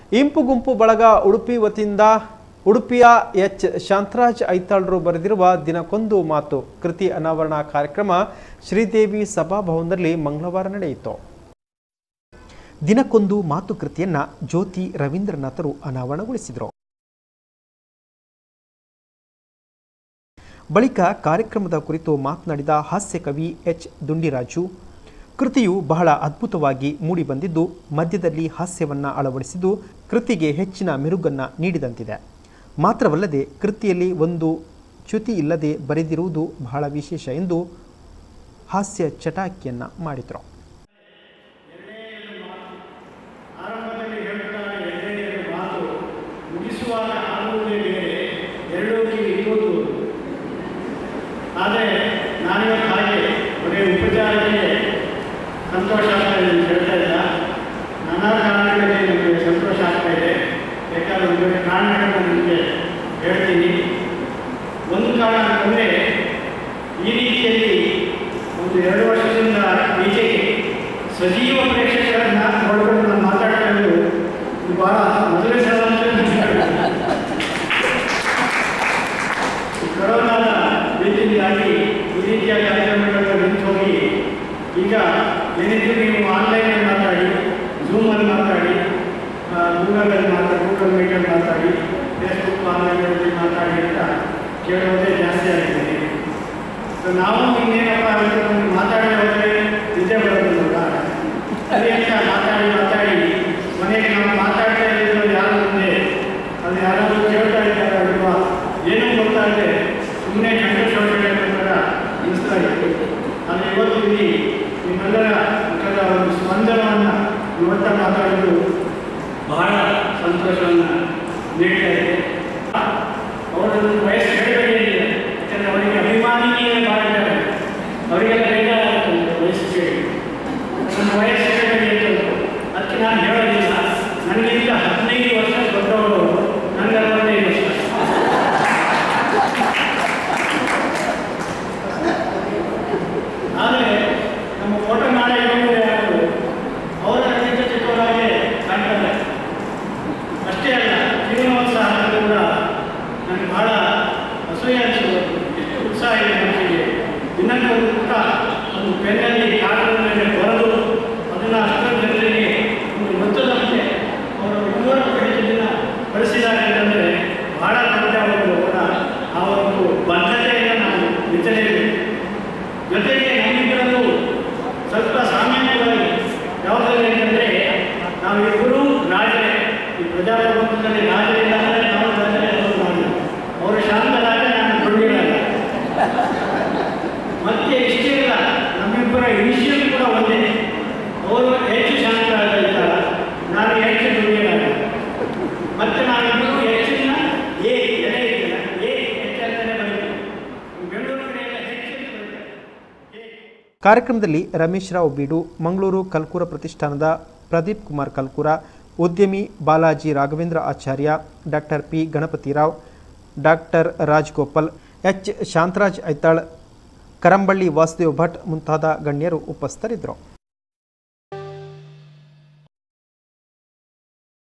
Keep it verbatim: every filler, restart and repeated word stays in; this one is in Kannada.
ಇಂಪು ಗುಂಪು ಬಳಗ ಉಡುಪಿ ವತಿಯಿಂದ ಉಡುಪಿಯ ಎಚ್ ಶಾಂತರಾಜ್ ಐತಾಳ್ರು ಬರೆದಿರುವ ದಿನಕ್ಕೊಂದು ಮಾತು ಕೃತಿ ಅನಾವರಣ ಕಾರ್ಯಕ್ರಮ ಶ್ರೀದೇವಿ ಸಭಾಭವನದಲ್ಲಿ ಮಂಗಳವಾರ ನಡೆಯಿತು. ದಿನಕ್ಕೊಂದು ಮಾತು ಕೃತಿಯನ್ನ ಜ್ಯೋತಿ ರವೀಂದ್ರನಾಥರು ಅನಾವರಣಗೊಳಿಸಿದರು. ಬಳಿಕ ಕಾರ್ಯಕ್ರಮದ ಕುರಿತು ಮಾತನಾಡಿದ ಹಾಸ್ಯ ಕವಿ ಎಚ್ ದುಂಡಿರಾಜು, ಕೃತಿಯು ಬಹಳ ಅದ್ಭುತವಾಗಿ ಮೂಡಿಬಂದಿದ್ದು ಮಧ್ಯದಲ್ಲಿ ಹಾಸ್ಯವನ್ನು ಅಳವಡಿಸಿದ್ದು ಕೃತಿಗೆ ಹೆಚ್ಚಿನ ಮೆರುಗನ್ನು ನೀಡಿದಂತಿದೆ. ಮಾತ್ರವಲ್ಲದೆ ಕೃತಿಯಲ್ಲಿ ಒಂದು ಚ್ಯುತಿ ಇಲ್ಲದೆ ಬರೆದಿರುವುದು ಬಹಳ ವಿಶೇಷ ಎಂದು ಹಾಸ್ಯ ಚಟಾಕಿಯನ್ನು ಮಾಡಿದರು. ಆದರೆ ನಾನಿವತ್ತು ಹಾಗೆ ಬರೀ ಉಪಚಾರಕ್ಕೆ ಸಂತೋಷ ಆಗ್ತಾ ಇದೆ ಅಂತ ಹೇಳ್ತಾ ಇಲ್ಲ. ನಾನಾ ಕಾರಣಗಳಲ್ಲಿ ನಮಗೆ ಸಂತೋಷ ಆಗ್ತಾ ಇದೆ. ಬೇಕಾದ್ರೆ ಒಂದು ಕಾರಣಗಳನ್ನು ನಿಮಗೆ ಹೇಳ್ತೀನಿ. ಒಂದು ಕಾರಣ ಅಂತಂದರೆ ಈ ರೀತಿಯಲ್ಲಿ ಒಂದು ಎರಡು ವರ್ಷದಿಂದ ಈಚೆಗೆ ಸಜೀವ ಪ್ರೇಕ್ಷಕರನ್ನು ನೋಡಿಕೊಂಡು ನಾನು ಮಾತಾಡ್ತಾ ಇದ್ದು ಇದು ಭಾಳ ಮೊದಲೇ ಸಲ ಕೊರೋನಾದ ರೀತಿಯಾಗಿ ಈ ರೀತಿಯ ಕಾರ್ಯಕ್ರಮಗಳನ್ನು ನಿಂತು ಹೋಗಿ ಈಗ ಏನಿದ್ರು ನೀವು ಆನ್ಲೈನಲ್ಲಿ ಮಾತಾಡಿ, ಝೂಮಲ್ಲಿ ಮಾತಾಡಿ, ಗೂಗಲಲ್ಲಿ ಮಾತಾಡಿ, ಗೂಗಲ್ ಮೀಟಲ್ಲಿ ಮಾತಾಡಿ, ಫೇಸ್ಬುಕ್ ಆನ್ಲೈನಲ್ಲಿ ಮಾತಾಡಿ ಅಂತ ಕೇಳೋದೇ ಜಾಸ್ತಿ ಆಗಿದೆ. ಸೊ ನಾವು ಇನ್ನೇನಪ್ಪ ಅದನ್ನು ಮಾತಾಡಿ ಹೋದರೆ ನಿದ್ದೆ ಬರೋದಿಲ್ಲ. ಸರಿ ಅಂತ ಮಾತಾಡಿ ಮಾತಾಡಿ ಮನೆಗೆ ನಾವು ಮಾತಾಡ್ತಾ ಇದ್ದೀವಿ ಯಾರು ಮುಂದೆ ಅದು ಯಾರಾದರೂ ಕೇಳ್ತಾ ಇದ್ದಾರೆ ಅಲ್ವಾ ಏನೂ ಗೊತ್ತಾಗದೆ ಸುಮ್ಮನೆ ಕಂಡ ಶೋಷಣೆ ಪ್ರಕಾರ ಅನಿಸ್ತಾ ಇತ್ತು. ಆದರೆ ಇವತ್ತು ಇಲ್ಲಿ ನಿಮ್ಮೆಲ್ಲರ ಮುಖದ ಒಂದು ಸ್ಪಂದನವನ್ನು ಇವತ್ತ ಮಾತಾಡಲು ಬಹಳ ಸಂತೋಷವನ್ನು ನೀಡ್ತಾ ಇದೆ. ಅವರನ್ನು ವಯಸ್ಸು ಹೇಳಬೇಡಿ, ಯಾಕಂದರೆ ಅವರಿಗೆ ಅಭಿಮಾನಿಯೇ ಮಾಡಿದ್ದಾರೆ. ಅವರಿಗೆಲ್ಲ ಬೇಜಾರಾಗುತ್ತೆ ವಯಸ್ಸು ಕೇಳಿ. ನನ್ನ ವಯಸ್ಸು ಹೇಳಬೇಡಿ ಅಂತ ಅದಕ್ಕೆ ನಾನು ಹೇಳೋದಿಲ್ಲ. ನನಗಿಂತ ಹದಿನೈದು ವರ್ಷ ದೊಡ್ಡವರು, ನನಗೆ ಅರವತ್ತೈದು ವರ್ಷ. ಆದರೆ ನಮ್ಮ ಫೋಟೋ ನಾಳೆ ಇರೋದು ಯಾರು ಅವರ ಚಿಕ್ಕ ಚಿಕ್ಕವರಾಗೆ ಕಾಣ್ತಾರೆ. ಅಷ್ಟೇ ಅಲ್ಲ, ಜೀವನೋತ್ಸಾಹ ಕೂಡ ನನಗೆ ಬಹಳ ಅಸೂಯೆ ಅನಿಸೋದು. ಎಷ್ಟು ಉತ್ಸಾಹ ಇದೆ ಮನಸ್ಸಿಗೆ. ದಿನಕ್ಕೆ ಒಂದು ಪುಟ ಒಂದು ಪೆನ್ನಲ್ಲಿ ಕಾಗದದ ಮೇಲೆ ಬರೆದು ಅದನ್ನು ಅಷ್ಟರ ಜನರಿಗೆ ಒಂದು ಗೊತ್ತದಂತೆ ಅವರು ಇನ್ನೂರು ಕಡಿಮೆ ದಿನ ಬಳಸಿದ್ದಾರೆ ಅಂತಂದರೆ ಬಹಳ ದೊಡ್ಡ ಒಂದು ಅವರ ಆ ಒಂದು ಬದ್ಧತೆಯನ್ನು ನಾವು ಮೆಚ್ಚಲೇಬೇಕು. ಜೊತೆಗೆ ನಮ್ಮಿಬ್ಬರಲ್ಲೂ ಸ್ವಲ್ಪ ಸಾಮಾನ್ಯವಾಗಿ ಯಾವುದಾದ್ರು ಅಂತಂದರೆ ನಾವಿಬ್ಬರೂ ರಾಜರೇ. ಈ ಪ್ರಜಾಪ್ರಭುತ್ವದಲ್ಲಿ ರಾಜರಿಲ್ಲ ಅಂದರೆ ನಾವು ರಾಜರೇ ಅನ್ನೋದು ನಾನು. ಅವರು ಶಾಂತರಾಗ ನಾನು ದುಡ್ಡಿರಲ್ಲ. ಮತ್ತೆ ಇಷ್ಟೇ ಇಲ್ಲ, ನಮ್ಮಿಬ್ಬರ ಇನಿಷಿಯಲ್ ಕೂಡ ಒಂದೇ. ಅವರು ಹೆಚ್ಚು ಶಾಂತರಾಗಿದ್ದಾರ, ನಾನು ಹೆಚ್ಚು ದುಡ್ಡಿರಲ್ಲ. ಮತ್ತೆ ನಾವಿಬ್ಬರು ಹೆಚ್ಚಿನ ಏ ಎಳೆ ಇದೆಯಲ್ಲ ಏ ಹೆಚ್ಚಂತಾನೆ ಬರೀತೀವಿ. ಬೆಂಗಳೂರು ಕಡೆಯೆಲ್ಲ ಹೆಚ್ಚು ಬರೀತಾರೆ. ಕಾರ್ಯಕ್ರಮದಲ್ಲಿ ರಮೇಶ್ ರಾವ್ ಬೀಡು, ಮಂಗಳೂರು ಕಲ್ಕೂರ ಪ್ರತಿಷ್ಠಾನದ ಪ್ರದೀಪ್ ಕುಮಾರ್ ಕಲ್ಕೂರ, ಉದ್ಯಮಿ Balaji Raghavendra Acharya, doctor P Ganapathirao, doctor Rajgopal, H Shantaraj Aithal, Karamballi Vasudev Bhat ಮುಂತಾದ ಗಣ್ಯರು ಉಪಸ್ಥಿತರಿದ್ದರು.